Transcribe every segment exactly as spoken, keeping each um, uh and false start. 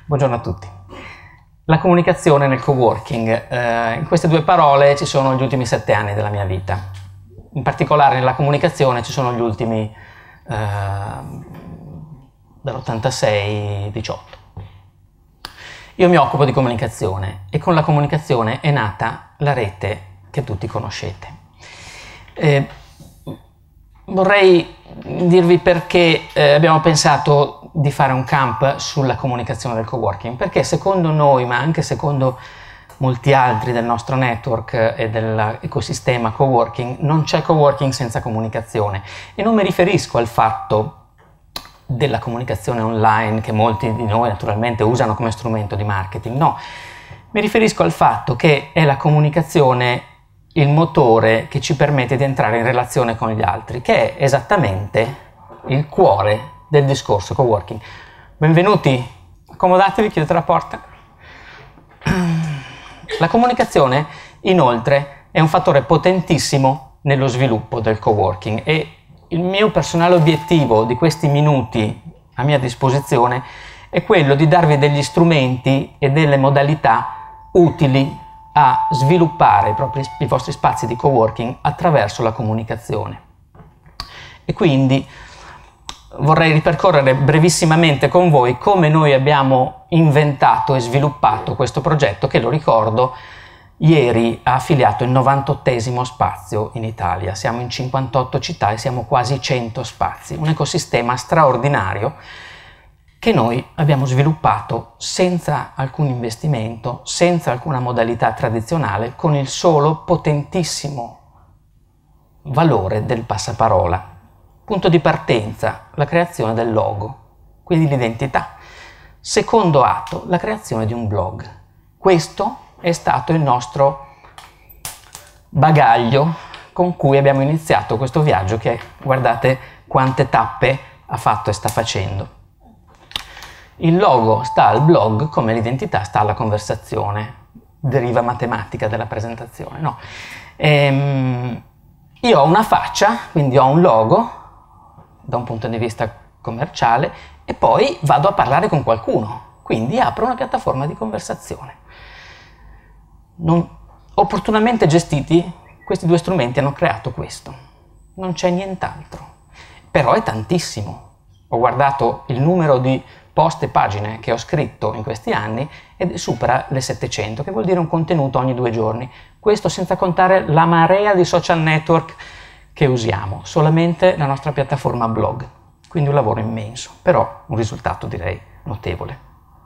Buongiorno a tutti. La comunicazione nel coworking. Eh, in queste due parole ci sono gli ultimi sette anni della mia vita. In particolare nella comunicazione ci sono gli ultimi eh, dall'ottantasei diciotto. Io mi occupo di comunicazione e con la comunicazione è nata la rete che tutti conoscete. Eh, vorrei dirvi perché eh, abbiamo pensato di fare un camp sulla comunicazione del coworking, perché secondo noi, ma anche secondo molti altri del nostro network e dell'ecosistema coworking, non c'è coworking senza comunicazione. E non mi riferisco al fatto della comunicazione online che molti di noi naturalmente usano come strumento di marketing, no, mi riferisco al fatto che è la comunicazione il motore che ci permette di entrare in relazione con gli altri, che è esattamente il cuore del discorso coworking. Benvenuti, accomodatevi, chiudete la porta. La comunicazione, inoltre, è un fattore potentissimo nello sviluppo del coworking e il mio personale obiettivo di questi minuti a mia disposizione è quello di darvi degli strumenti e delle modalità utili a sviluppare i, propri, i vostri spazi di coworking attraverso la comunicazione. E quindi vorrei ripercorrere brevissimamente con voi come noi abbiamo inventato e sviluppato questo progetto che, lo ricordo, ieri ha affiliato il novantottesimo spazio in Italia. Siamo in cinquantotto città e siamo quasi cento spazi, un ecosistema straordinario che noi abbiamo sviluppato senza alcun investimento, senza alcuna modalità tradizionale, con il solo potentissimo valore del passaparola. Punto di partenza, la creazione del logo, quindi l'identità. Secondo atto, la creazione di un blog. Questo è stato il nostro bagaglio con cui abbiamo iniziato questo viaggio che, guardate quante tappe ha fatto e sta facendo. Il logo sta al blog come l'identità sta alla conversazione, deriva matematica della presentazione, no? Ehm, io ho una faccia, quindi ho un logo da un punto di vista commerciale e poi vado a parlare con qualcuno, quindi apro una piattaforma di conversazione. Non, opportunamente gestiti, questi due strumenti hanno creato questo, non c'è nient'altro, però è tantissimo. Ho guardato il numero di post e pagine che ho scritto in questi anni ed supera le settecento, che vuol dire un contenuto ogni due giorni. Questo senza contare la marea di social network che usiamo, solamente la nostra piattaforma blog, quindi un lavoro immenso, però un risultato direi notevole.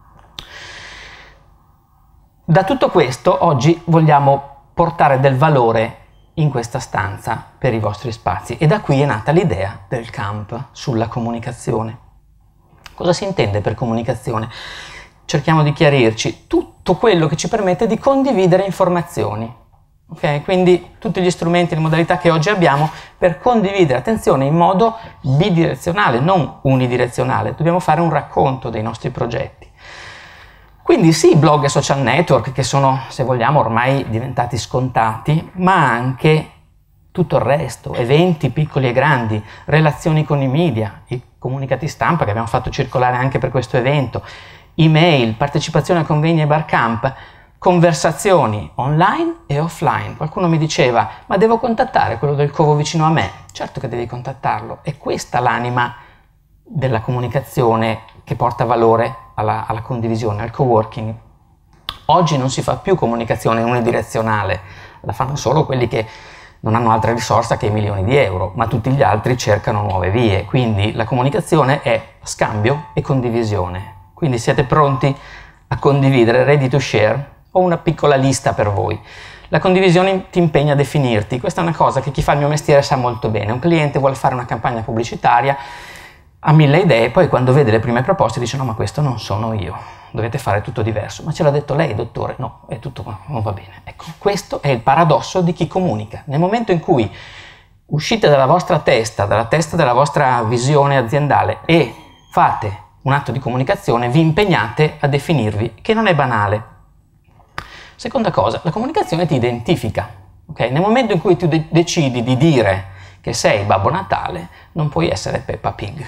Da tutto questo oggi vogliamo portare del valore in questa stanza per i vostri spazi e da qui è nata l'idea del camp sulla comunicazione. Cosa si intende per comunicazione? Cerchiamo di chiarirci tutto quello che ci permette di condividere informazioni. Okay? Quindi tutti gli strumenti e le modalità che oggi abbiamo per condividere, attenzione, in modo bidirezionale, non unidirezionale. Dobbiamo fare un racconto dei nostri progetti. Quindi sì, blog e social network che sono, se vogliamo, ormai diventati scontati, ma anche tutto il resto, eventi piccoli e grandi, relazioni con i media, i comunicati stampa che abbiamo fatto circolare anche per questo evento, email, partecipazione a convegni e barcamp, conversazioni online e offline. Qualcuno mi diceva, ma devo contattare quello del covo vicino a me? Certo che devi contattarlo, è questa l'anima della comunicazione che porta valore alla, alla condivisione, al coworking. Oggi non si fa più comunicazione unidirezionale, la fanno solo quelli che non hanno altra risorsa che i milioni di euro, ma tutti gli altri cercano nuove vie, quindi la comunicazione è scambio e condivisione. Quindi siete pronti a condividere, ready to share? Ho una piccola lista per voi. La condivisione ti impegna a definirti, questa è una cosa che chi fa il mio mestiere sa molto bene. Un cliente vuole fare una campagna pubblicitaria, ha mille idee, poi quando vede le prime proposte dice no, ma questo non sono io, dovete fare tutto diverso. Ma ce l'ha detto lei, dottore? No, è tutto, non va bene. Ecco, questo è il paradosso di chi comunica. Nel momento in cui uscite dalla vostra testa, dalla testa della vostra visione aziendale e fate un atto di comunicazione, vi impegnate a definirvi, che non è banale. Seconda cosa, la comunicazione ti identifica. Okay? Nel momento in cui tu de- decidi di dire che sei Babbo Natale, non puoi essere Peppa Pig.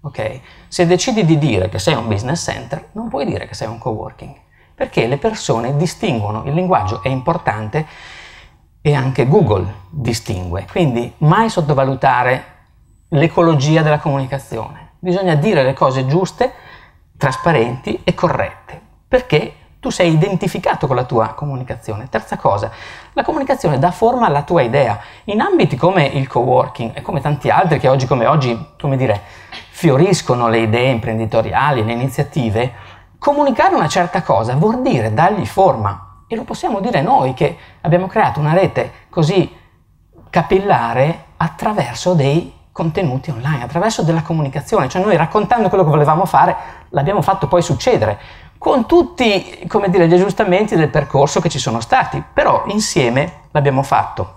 ok? Se decidi di dire che sei un business center, non puoi dire che sei un coworking, perché le persone distinguono, il linguaggio è importante e anche Google distingue, quindi mai sottovalutare l'ecologia della comunicazione. Bisogna dire le cose giuste, trasparenti e corrette, perché tu sei identificato con la tua comunicazione. Terza cosa, la comunicazione dà forma alla tua idea. In ambiti come il coworking e come tanti altri che oggi come oggi, come dire, fioriscono le idee imprenditoriali, le iniziative, comunicare una certa cosa vuol dire dargli forma. E lo possiamo dire noi che abbiamo creato una rete così capillare attraverso dei contenuti online, attraverso della comunicazione. Cioè noi raccontando quello che volevamo fare, l'abbiamo fatto poi succedere, con tutti, come dire, gli aggiustamenti del percorso che ci sono stati, però insieme l'abbiamo fatto.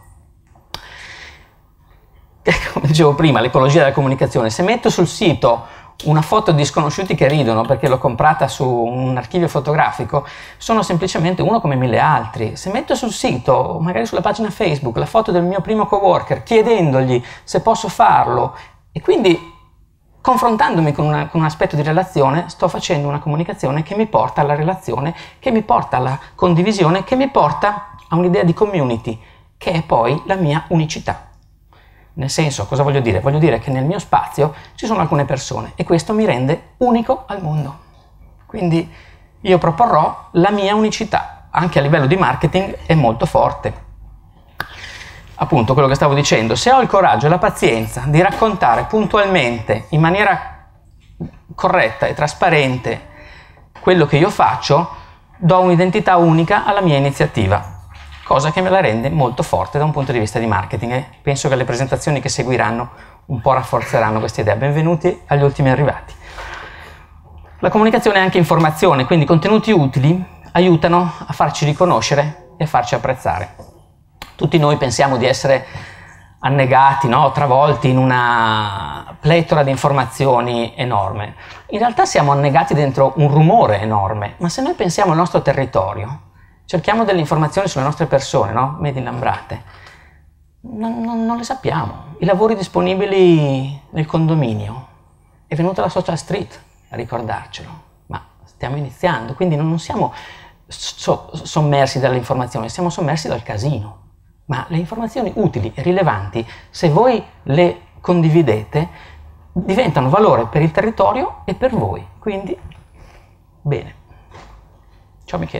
Come dicevo prima, l'ecologia della comunicazione. Se metto sul sito una foto di sconosciuti che ridono perché l'ho comprata su un archivio fotografico, sono semplicemente uno come mille altri. Se metto sul sito, magari sulla pagina Facebook, la foto del mio primo coworker, chiedendogli se posso farlo, e quindi confrontandomi con, una, con un aspetto di relazione, sto facendo una comunicazione che mi porta alla relazione, che mi porta alla condivisione, che mi porta a un'idea di community, che è poi la mia unicità. Nel senso, cosa voglio dire? Voglio dire che nel mio spazio ci sono alcune persone e questo mi rende unico al mondo. Quindi io proporrò la mia unicità, anche a livello di marketing è molto forte. Appunto, quello che stavo dicendo, se ho il coraggio e la pazienza di raccontare puntualmente, in maniera corretta e trasparente, quello che io faccio, do un'identità unica alla mia iniziativa. Cosa che me la rende molto forte da un punto di vista di marketing e penso che le presentazioni che seguiranno un po' rafforzeranno questa idea. Benvenuti agli ultimi arrivati. La comunicazione è anche informazione, quindi contenuti utili aiutano a farci riconoscere e a farci apprezzare. Tutti noi pensiamo di essere annegati, no? Travolti in una pletora di informazioni enorme. In realtà siamo annegati dentro un rumore enorme, ma se noi pensiamo al nostro territorio, cerchiamo delle informazioni sulle nostre persone, no? Made in Lambrate. Non, non, non le sappiamo. I lavori disponibili nel condominio. È venuta la Social Street a ricordarcelo, ma stiamo iniziando, quindi non, non siamo so, sommersi dalle informazioni, siamo sommersi dal casino. Ma le informazioni utili e rilevanti, se voi le condividete, diventano valore per il territorio e per voi. Quindi, bene. Ciao Michele.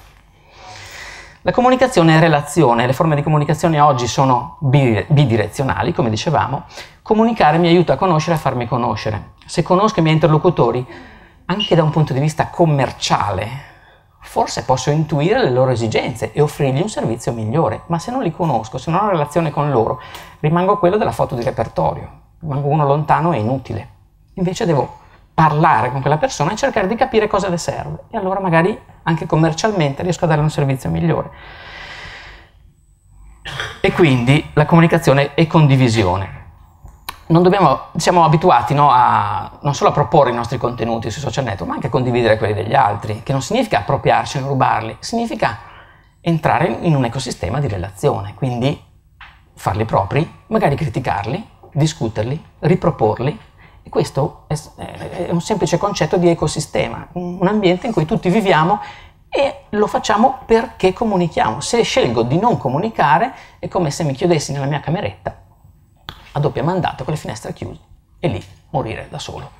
La comunicazione è relazione, le forme di comunicazione oggi sono bidirezionali, come dicevamo. Comunicare mi aiuta a conoscere e a farmi conoscere. Se conosco i miei interlocutori, anche da un punto di vista commerciale, forse posso intuire le loro esigenze e offrirgli un servizio migliore, ma se non li conosco, se non ho relazione con loro, rimango quello della foto di repertorio, rimango uno lontano e inutile. Invece devo parlare con quella persona e cercare di capire cosa le serve e allora magari anche commercialmente riesco a dare un servizio migliore. E quindi la comunicazione è condivisione. Non dobbiamo, siamo abituati, no, a, non solo a proporre i nostri contenuti sui social network, ma anche a condividere quelli degli altri, che non significa appropriarcene, rubarli, significa entrare in un ecosistema di relazione, quindi farli propri, magari criticarli, discuterli, riproporli. E questo è, è un semplice concetto di ecosistema, un ambiente in cui tutti viviamo e lo facciamo perché comunichiamo. Se scelgo di non comunicare è come se mi chiudessi nella mia cameretta a doppio mandato con le finestre chiuse e lì morire da solo.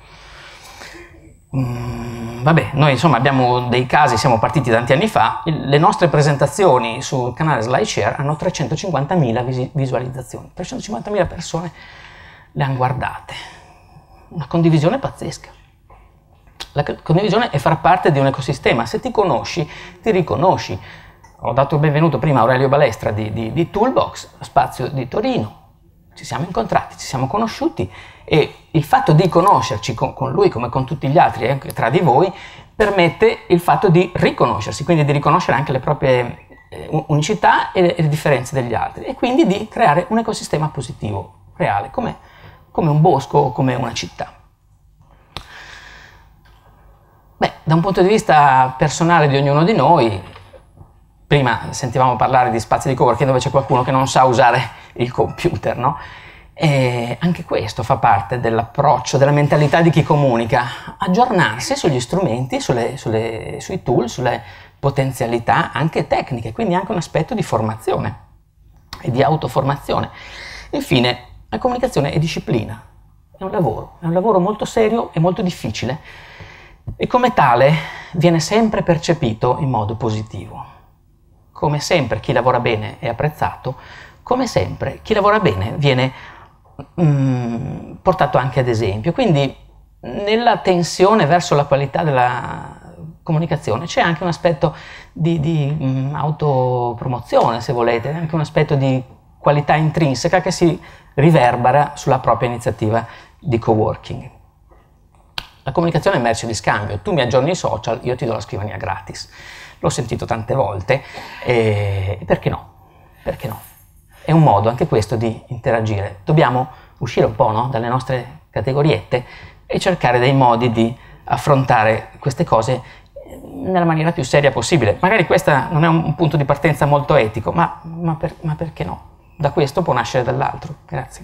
Mm, vabbè, noi insomma abbiamo dei casi, siamo partiti tanti anni fa, le nostre presentazioni sul canale SlideShare hanno trecentocinquantamila visualizzazioni, trecentocinquantamila persone le hanno guardate. Una condivisione pazzesca. La condivisione è far parte di un ecosistema. Se ti conosci, ti riconosci. Ho dato il benvenuto prima a Aurelio Balestra di, di, di Toolbox, spazio di Torino. Ci siamo incontrati, ci siamo conosciuti e il fatto di conoscerci con, con lui come con tutti gli altri e anche tra di voi permette il fatto di riconoscersi, quindi di riconoscere anche le proprie eh, unicità e le, e le differenze degli altri e quindi di creare un ecosistema positivo, reale, come, come un bosco o come una città. Beh, da un punto di vista personale di ognuno di noi, prima sentivamo parlare di spazi di coworking dove c'è qualcuno che non sa usare il computer, no? E anche questo fa parte dell'approccio, della mentalità di chi comunica, aggiornarsi sugli strumenti, sulle, sulle, sui tool, sulle potenzialità anche tecniche, quindi anche un aspetto di formazione e di autoformazione. Infine, la comunicazione è disciplina, è un lavoro, è un lavoro molto serio e molto difficile e come tale viene sempre percepito in modo positivo. Come sempre chi lavora bene è apprezzato, come sempre chi lavora bene viene mm, portato anche ad esempio. Quindi nella tensione verso la qualità della comunicazione c'è anche un aspetto di, di mm, autopromozione, se volete, anche un aspetto di qualità intrinseca che si riverbera sulla propria iniziativa di coworking. La comunicazione è merce di scambio, tu mi aggiorni i social, io ti do la scrivania gratis. L'ho sentito tante volte e perché no? Perché no? È un modo anche questo di interagire. Dobbiamo uscire un po', no, dalle nostre categoriette e cercare dei modi di affrontare queste cose nella maniera più seria possibile. Magari questo non è un punto di partenza molto etico, ma, ma, per, ma perché no? Da questo può nascere dall'altro. Grazie.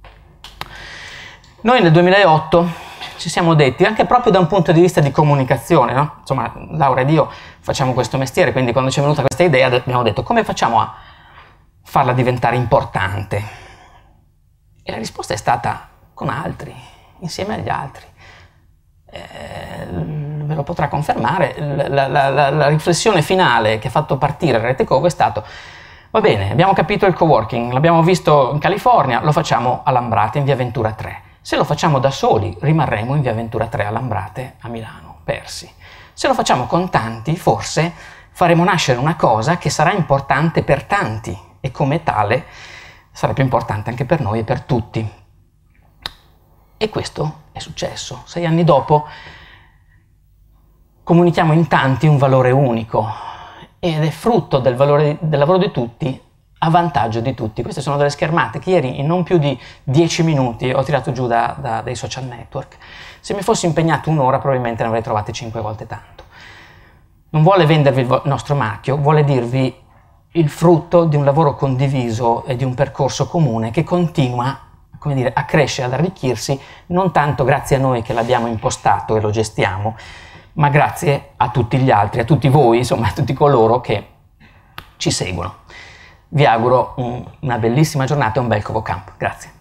Noi nel duemilaotto ci siamo detti, anche proprio da un punto di vista di comunicazione, no? Insomma, Laura ed io facciamo questo mestiere, quindi quando ci è venuta questa idea abbiamo detto come facciamo a farla diventare importante? E la risposta è stata con altri, insieme agli altri. Eh, ve lo potrà confermare, la, la, la, la riflessione finale che ha fatto partire Rete Covo è stato: va bene, abbiamo capito il coworking, l'abbiamo visto in California, lo facciamo a Lambrate in via Ventura tre. Se lo facciamo da soli rimarremo in via Ventura tre a Lambrate a Milano, persi. Se lo facciamo con tanti, forse faremo nascere una cosa che sarà importante per tanti e come tale sarà più importante anche per noi e per tutti. E questo è successo. Sei anni dopo comunichiamo in tanti un valore unico ed è frutto del, valore, del lavoro di tutti a vantaggio di tutti. Queste sono delle schermate che ieri in non più di dieci minuti ho tirato giù da, da, dai social network. Se mi fossi impegnato un'ora probabilmente ne avrei trovate cinque volte tanto. Non vuole vendervi il nostro marchio, vuole dirvi il frutto di un lavoro condiviso e di un percorso comune che continua, come dire, a crescere, ad arricchirsi, non tanto grazie a noi che l'abbiamo impostato e lo gestiamo, ma grazie a tutti gli altri, a tutti voi, insomma a tutti coloro che ci seguono. Vi auguro un, una bellissima giornata e un bel Covo Camp. Grazie.